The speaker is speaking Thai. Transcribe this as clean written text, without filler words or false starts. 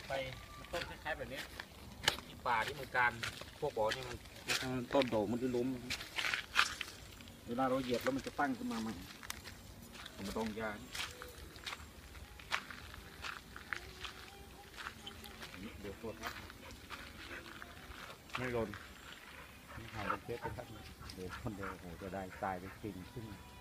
ไปต้นคล้ายๆแบบนี้ที่ป่าที่มันการพวกบ่อนี่มันต้นโดมันจะล้มเวลาเราเหยียบแล้วมันจะตั้งขึ้นมาใหม่ผมต้องยาเดี๋ยวโทษครับไม่หล่นหายไปเยอะไปครับเดี๋ยวคนเดียวโหจะได้ตายไปจริงขึ้น